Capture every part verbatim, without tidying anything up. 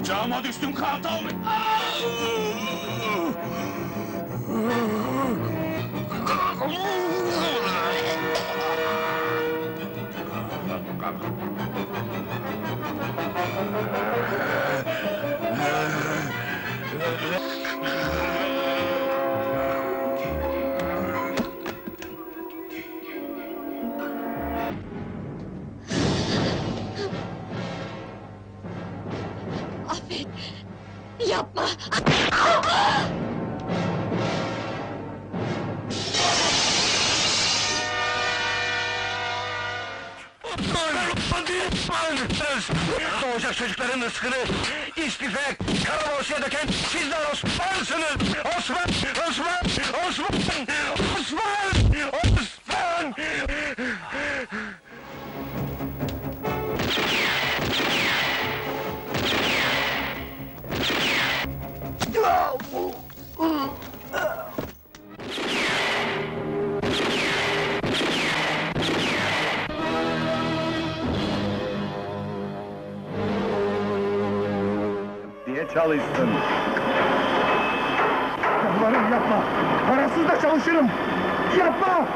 Ocağıma düştüm kartal! Affet! Yapma! Doğacak çocukların rızkını istifek, kara borsaya döken sizler Osman'sınız! Osman! Osman! Osman! Osman! Osman! Diye çalışsın. Yalvarırım yapma! Parasız da çalışırım! Yapma!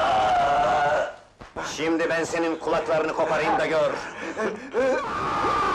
Şimdi ben senin kulaklarını koparayım da gör!